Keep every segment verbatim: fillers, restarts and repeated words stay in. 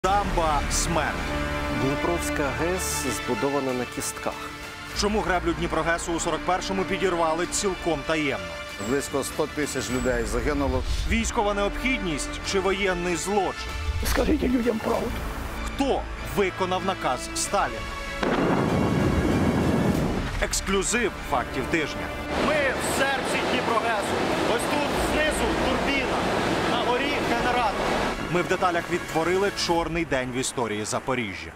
Дамба смерть. Дніпровська ГЕС збудована на кістках. Чому греблю Дніпрогесу у сорок першому підірвали цілком таємно? Близько ста тисяч людей загинуло. Військова необхідність чи воєнний злочин? Скажіть людям правду. Хто виконав наказ Сталіна? Ексклюзив фактів тижня. Ми в серці Дніпрогесу. Ось тут знизу турбіна, на горі генератор. Ми в деталях відтворили чорний день в історії Запоріжжя.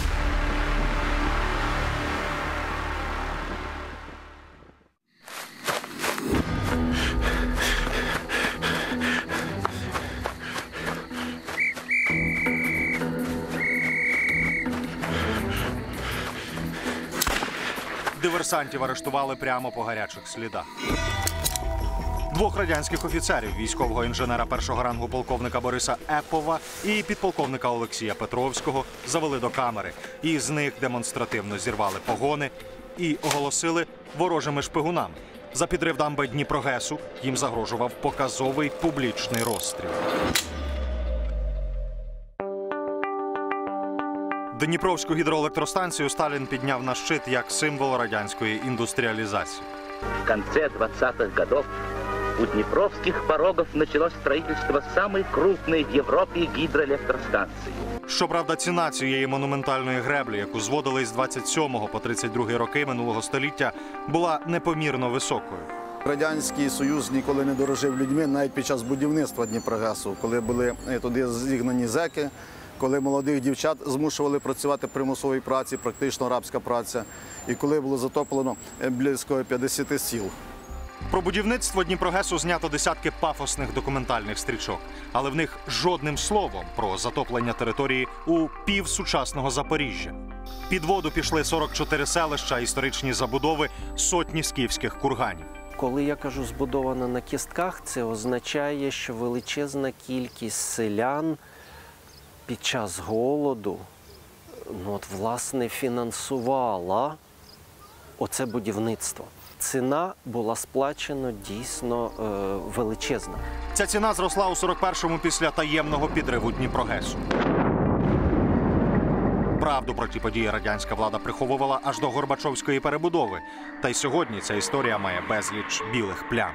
Диверсантів арештували прямо по гарячих слідах. Двох радянських офіцерів, військового інженера першого рангу полковника Бориса Епова і підполковника Олексія Петровського, завели до камери. І з них демонстративно зірвали погони і оголосили ворожими шпигунами. За підрив дамби Дніпрогесу їм загрожував показовий публічний розстріл. Дніпровську гідроелектростанцію Сталін підняв на щит як символ радянської індустріалізації. В конце двадцатых годов у днепровских порогов началось строительство самой крупной в Европе гидроэлектростанции. Щоправда, ціна цієї монументальної греблі, яку зводили із двадцять сьомого по тридцять другий роки минулого століття, була непомірно високою. Радянський Союз ніколи не дорожив людьми, навіть під час будівництва Дніпрогесу, коли були туди зігнані зеки, коли молодих дівчат змушували працювати примусовій праці, практично рабська праця, і коли було затоплено близько п'ятдесят сіл. Про будівництво Дніпрогесу знято десятки пафосних документальних стрічок, але в них жодним словом про затоплення території у півсучасного Запоріжжя. Під воду пішли сорок чотири селища, історичні забудови, сотні скіфських курганів. Коли я кажу «збудована на кістках», це означає, що величезна кількість селян під час голоду, ну, от, власне, фінансувала оце будівництво. Ціна була сплачена дійсно е, величезна. Ця ціна зросла у сорок першому після таємного підриву Дніпрогесу. Правду про ті події радянська влада приховувала аж до Горбачовської перебудови. Та й сьогодні ця історія має безліч білих плям.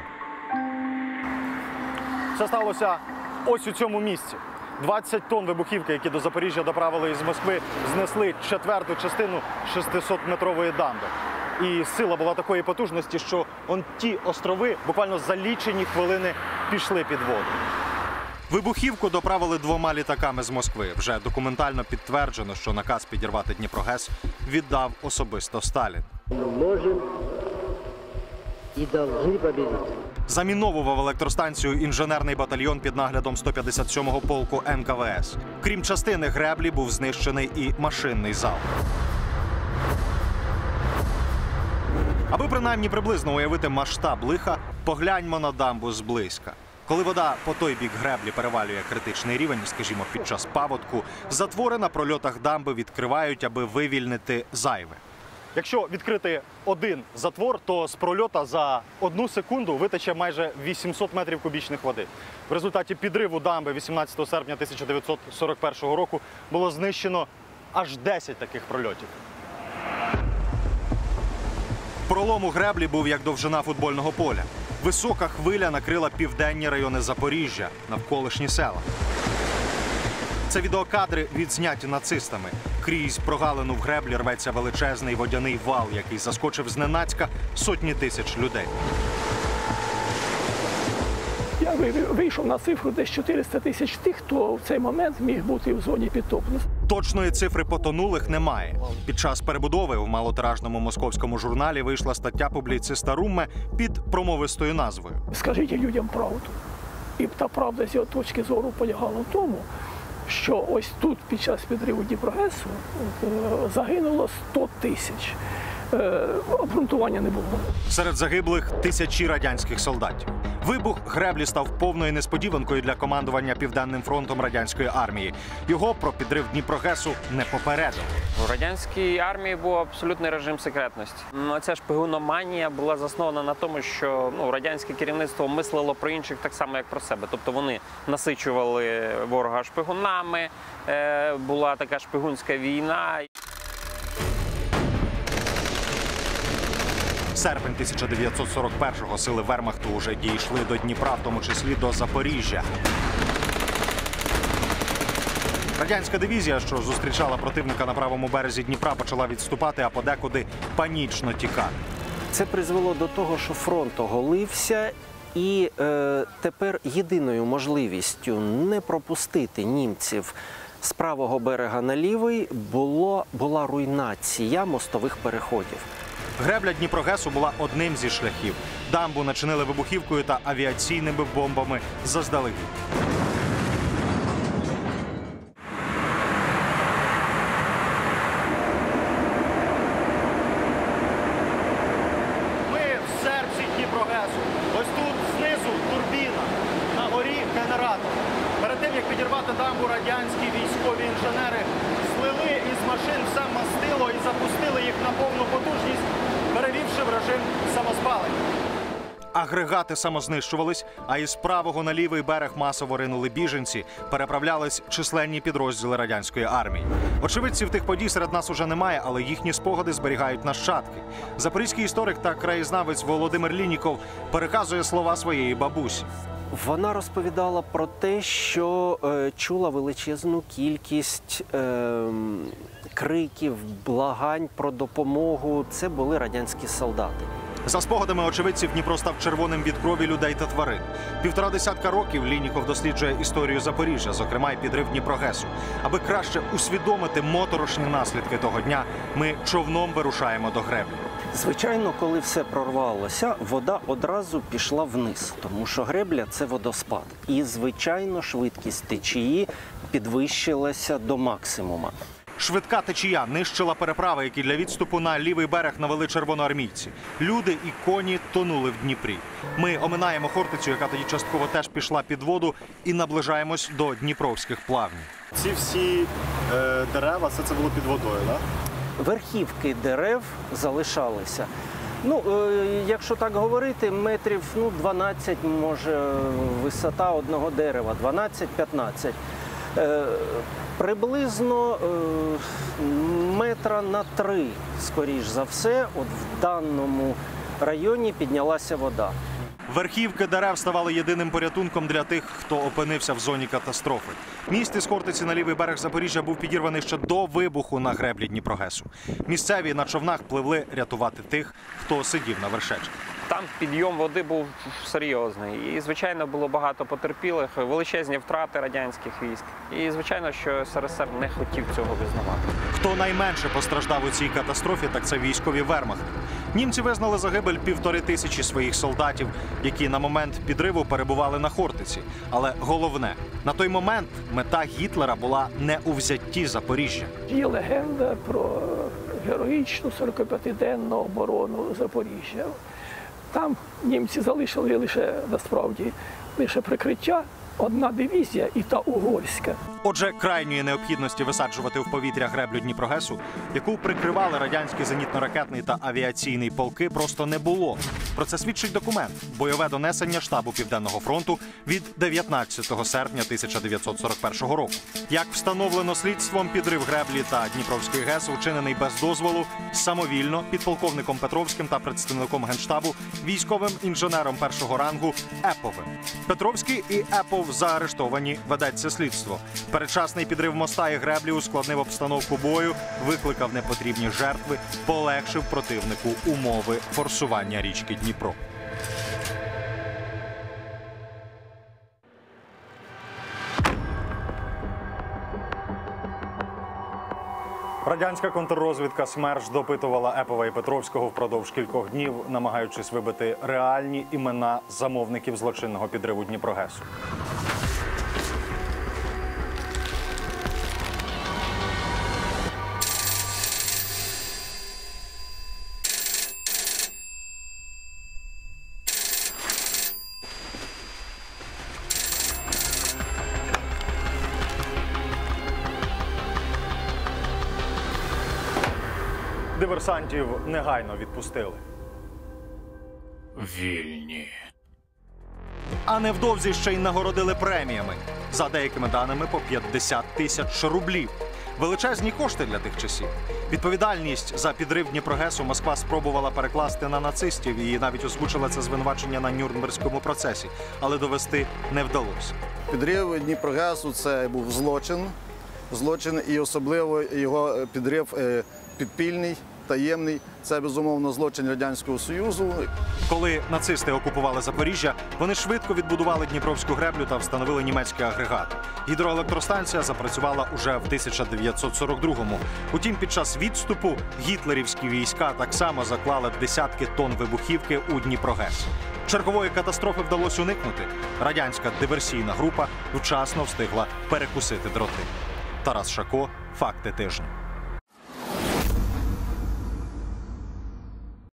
Це сталося ось у цьому місці. двадцять тонн вибухівки, які до Запоріжжя доправили із Москви, знесли четверту частину шестисотметрової дамби. І сила була такої потужності, що он ті острови буквально за лічені хвилини пішли під воду. Вибухівку доправили двома літаками з Москви. Вже документально підтверджено, що наказ підірвати Дніпрогес віддав особисто Сталін. Ми можемо і повинні победити. Заміновував електростанцію інженерний батальйон під наглядом сто п'ятдесят сьомого полку ен ка ве ес. Крім частини греблі, був знищений і машинний зал. Аби принаймні приблизно уявити масштаб лиха, погляньмо на дамбу зблизька. Коли вода по той бік греблі перевалює критичний рівень, скажімо, під час паводку, затвори на прольотах дамби відкривають, аби вивільнити зайве. Якщо відкрити один затвор, то з прольота за одну секунду витече майже вісімсот метрів кубічних води. В результаті підриву дамби вісімнадцятого серпня тисяча дев'ятсот сорок першого року було знищено аж десять таких прольотів. Пролом у греблі був як довжина футбольного поля. Висока хвиля накрила південні райони Запоріжжя, навколишні села. Це відеокадри відзняті нацистами. Крізь прогалину в греблі рветься величезний водяний вал, який заскочив зненацька сотні тисяч людей. Я вийшов на цифру десь чотириста тисяч тих, хто в цей момент міг бути в зоні підтоплення. Точної цифри потонулих немає. Під час перебудови в малотиражному московському журналі вийшла стаття публіциста Румме під промовистою назвою. Скажіть людям правду. І та правда з його точки зору полягала в тому, що ось тут під час підриву Дніпрогесу загинуло сто тисяч. Обґрунтування не було. Серед загиблих тисячі радянських солдатів. Вибух греблі став повною несподіванкою для командування Південним фронтом радянської армії. Його про підрив Дніпрогесу не попередили. У радянській армії був абсолютний режим секретності. Ну, ця шпигуноманія була заснована на тому, що ну, радянське керівництво мислило про інших так само, як про себе. Тобто вони насичували ворога шпигунами, е, була така шпигунська війна. Серпень тисяча дев'ятсот сорок першого сили Вермахту вже дійшли до Дніпра, в тому числі до Запоріжжя. Радянська дивізія, що зустрічала противника на правому березі Дніпра, почала відступати, а подекуди панічно тікати. Це призвело до того, що фронт оголився, і е, тепер єдиною можливістю не пропустити німців з правого берега на лівий було, була руйнація мостових переходів. Гребля Дніпрогесу була одним зі шляхів. Дамбу начинили вибухівкою та авіаційними бомбами заздалегідь. Ми в серці Дніпрогесу. Ось тут знизу турбіна, на горі генератор. Перед тим, як підірвати дамбу, радянські військові інженери злили із машин все мастило і запустили їх на повну потужність, перевівши в режим самоспалення. Агрегати самознищувались, а із правого на лівий берег масово ринули біженці, переправлялись численні підрозділи радянської армії. Очевидців тих подій серед нас уже немає, але їхні спогади зберігають нащадки. Запорізький історик та краєзнавець Володимир Лініков переказує слова своєї бабусі. Вона розповідала про те, що е, чула величезну кількість е, криків, благань про допомогу. Це були радянські солдати. За спогадами очевидців, Дніпро став червоним від крові людей та тварин. Півтора десятка років Лініков досліджує історію Запоріжжя, зокрема й підрив Дніпрогесу. Аби краще усвідомити моторошні наслідки того дня, ми човном вирушаємо до греблі. Звичайно, коли все прорвалося, вода одразу пішла вниз, тому що гребля – це водоспад. І, звичайно, швидкість течії підвищилася до максимума. Швидка течія нищила переправи, які для відступу на лівий берег навели червоноармійці. Люди і коні тонули в Дніпрі. Ми оминаємо Хортицю, яка тоді частково теж пішла під воду, і наближаємось до дніпровських плавнів. Ці всі е, дерева, все це було під водою, так? Верхівки дерев залишалися. Ну, е, якщо так говорити, метрів ну, дванадцять, може, висота одного дерева, дванадцять-п'ятнадцять. Е, приблизно е, метра на три, скоріш за все, от в даному районі піднялася вода. Верхівки дерев ставали єдиним порятунком для тих, хто опинився в зоні катастрофи. Міст із Хортиці на лівий берег Запоріжжя був підірваний ще до вибуху на греблі Дніпрогесу. Місцеві на човнах пливли рятувати тих, хто сидів на вершечках. Там підйом води був серйозний. І, звичайно, було багато потерпілих, величезні втрати радянських військ. І, звичайно, що ес ер ес ер не хотів цього визнавати. Хто найменше постраждав у цій катастрофі, так це військові Вермахту. Німці визнали загибель півтори тисячі своїх солдатів, які на момент підриву перебували на Хортиці. Але головне, на той момент мета Гітлера була не у взятті Запоріжжя. Є легенда про героїчну сорокап'ятиденну оборону Запоріжжя. Там німці залишили лише, насправді, лише прикриття, одна дивізія і та угорська. Отже, крайньої необхідності висаджувати в повітря греблю Дніпрогесу, яку прикривали радянські зенітно-ракетний та авіаційний полки, просто не було. Про це свідчить документ – бойове донесення штабу Південного фронту від дев'ятнадцятого серпня тисяча дев'ятсот сорок першого року. Як встановлено слідством, підрив греблі та Дніпровської ГЕС вчинений без дозволу, самовільно, підполковником Петровським та представником Генштабу, військовим інженером першого рангу Еповим. Петровський і Епов заарештовані, ведеться слідство. Передчасний підрив моста і греблі ускладнив обстановку бою, викликав непотрібні жертви, полегшив противнику умови форсування річки Дніпро. Радянська контррозвідка «Смерч» допитувала Епова і Петровського впродовж кількох днів, намагаючись вибити реальні імена замовників злочинного підриву Дніпрогесу. Диверсантів негайно відпустили. Вільні. А невдовзі ще й нагородили преміями. За деякими даними по п'ятдесят тисяч рублів. Величезні кошти для тих часів. Відповідальність за підрив Дніпрогесу Москва спробувала перекласти на нацистів і навіть озвучила це звинувачення на Нюрнберзькому процесі. Але довести не вдалося. Підрив Дніпрогесу – це був злочин. Злочин і особливо його підрив е, підпільний, таємний. Це, безумовно, злочин Радянського Союзу. Коли нацисти окупували Запоріжжя, вони швидко відбудували Дніпровську греблю та встановили німецький агрегат. Гідроелектростанція запрацювала уже в тисяча дев'ятсот сорок другому. Утім, під час відступу гітлерівські війська так само заклали десятки тонн вибухівки у Дніпрогес. Чергової катастрофи вдалося уникнути. Радянська диверсійна група вчасно встигла перекусити дроти. Тарас Шако, «Факти тижня».